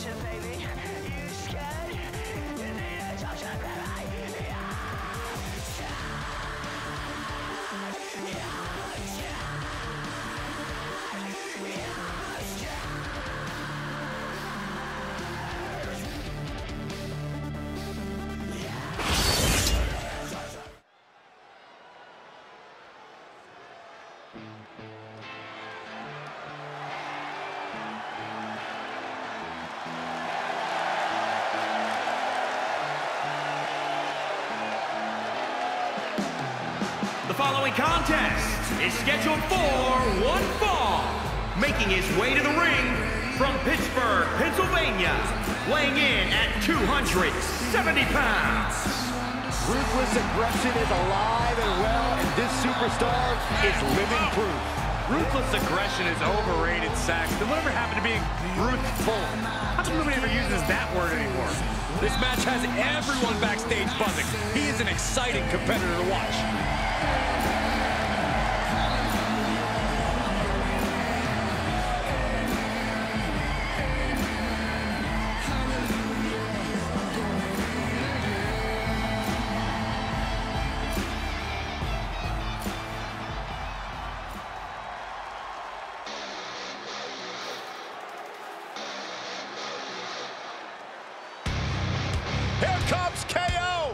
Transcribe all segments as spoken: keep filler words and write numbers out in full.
The following contest is scheduled for one fall. Making his way to the ring from Pittsburgh, Pennsylvania, weighing in at two hundred seventy pounds. Ruthless aggression is alive and well, and this superstar is living proof. Ruthless aggression is overrated, Sax. Did whatever happened to being truthful? How come nobody ever uses that word anymore? This match has everyone backstage buzzing. He is an exciting competitor to watch. Here comes K O!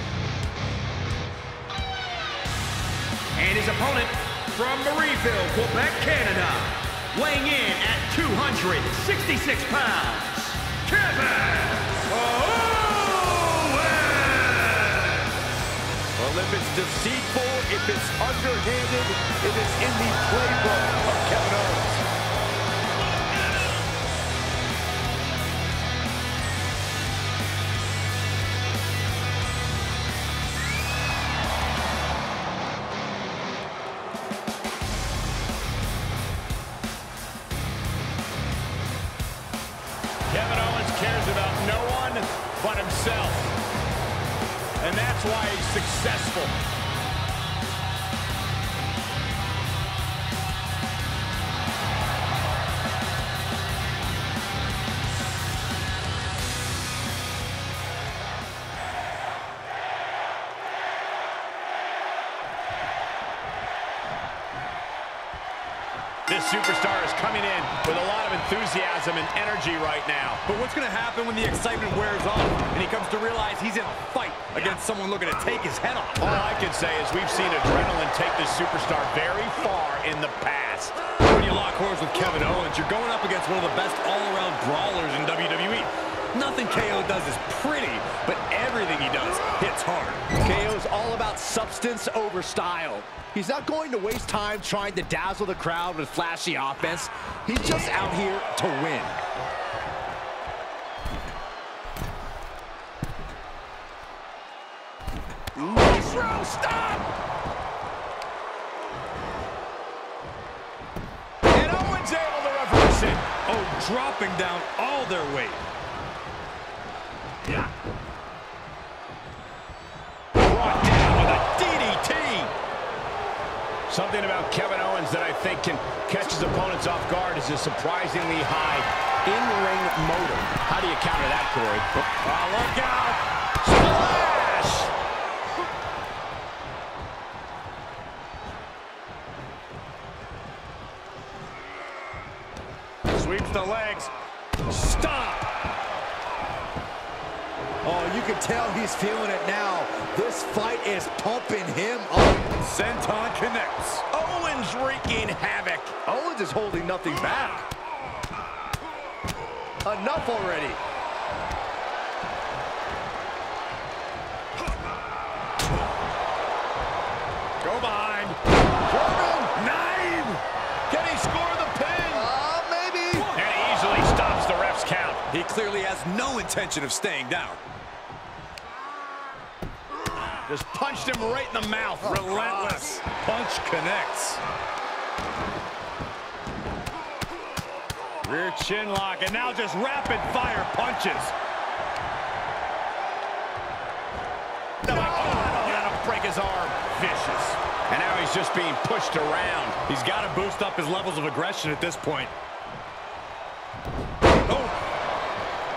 And his opponent from Marieville, Quebec, Canada, weighing in at two hundred sixty-six pounds, Kevin Owens! Well, if it's deceitful, if it's underhanded, it is in the playbook of Kevin Owens. Kevin Owens cares about no one but himself. And that's why he's successful. This superstar is coming in with a lot of enthusiasm and energy right now. But what's going to happen when the excitement wears off and he comes to realize he's in a fight against someone looking to take his head off? All I can say is we've seen adrenaline take this superstar very far in the past. When you lock horns with Kevin Owens, you're going up against one of the best all-around brawlers in W W E. Nothing K O does is pretty, but everything he does hits hard. K O's all about substance over style. He's not going to waste time trying to dazzle the crowd with flashy offense. He's just out here to win. Nitro, stop! And Owens able to reverse it. Oh, dropping down all their weight. Yeah. Brought down with a D D T. Something about Kevin Owens that I think can catch his opponents off guard is his surprisingly high in-ring motor. How do you counter that, Corey? Oh, look out! Splash! Sweeps the legs. Stop! Oh, you can tell he's feeling it now. This fight is pumping him up. Senton connects. Owens wreaking havoc. Owens is holding nothing back. Enough already. Go behind. Corbin, nine. Can he score the pin? Uh, maybe. And he easily stops the ref's count. He clearly has no intention of staying down. Just punched him right in the mouth. Oh, relentless. God. Punch connects. Rear chin lock, and now just rapid fire punches. Oh, that'll break his arm. Vicious. And now he's just being pushed around. He's got to boost up his levels of aggression at this point. Oh.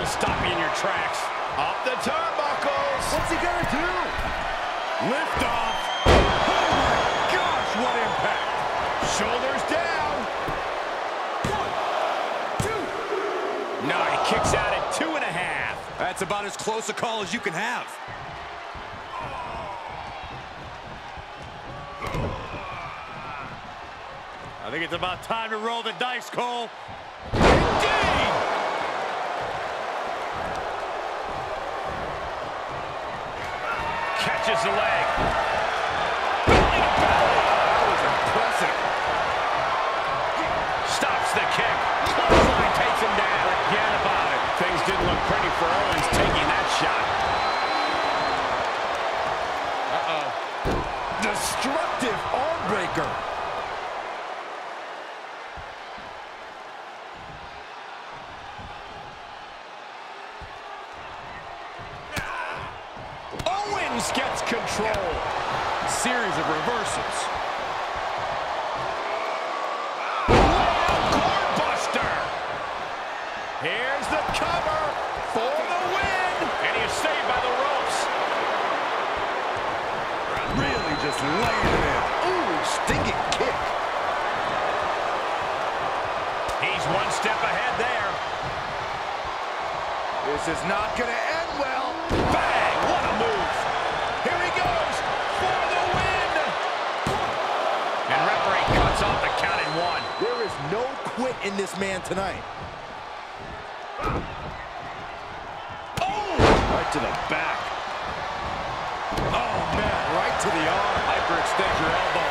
to stop you in your tracks. Up the turnbuckles. What's he gonna do? Lift off. Oh my gosh, what impact. Shoulders down. One, two. No, he kicks out at two and a half. That's about as close a call as you can have. I think it's about time to roll the dice, Cole. Indeed! Catches the leg. Belly to belly. That was impressive. Stops the kick. Clothesline takes him down. Forget about it. Things didn't look pretty for Owens taking that shot. Uh-oh. Destructive arm breaker. Owens gets control. Series of reversals. Cord buster. Here's the cover for the win. And he is saved by the ropes. Really just laying it in. Ooh, stinging kick. He's one step ahead there. This is not going to end well. Bang! What a move. Here he goes for the win. And referee cuts off the count in one. There is no quit in this man tonight. Oh! Right to the back. Oh, man. Right to the arm. Hyperextend your elbow.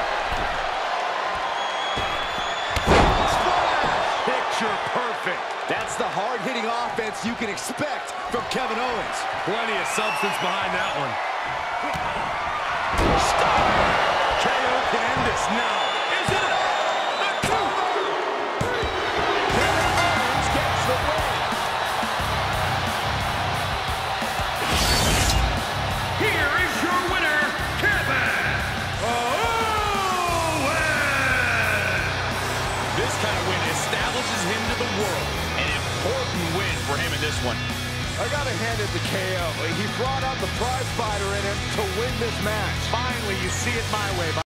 Splash! Picture perfect. That's the hard-hitting offense you can expect from Kevin Owens. Plenty of substance behind that one. Stop! K O can end this now. Is it the two? Kevin Owens gets the win. Here is your winner, Kevin Owens! This kind of win establishes him to the world. An important win for him in this one. I gotta hand it to K O. He brought out the prize fighter in him to win this match. Finally, you see it my way.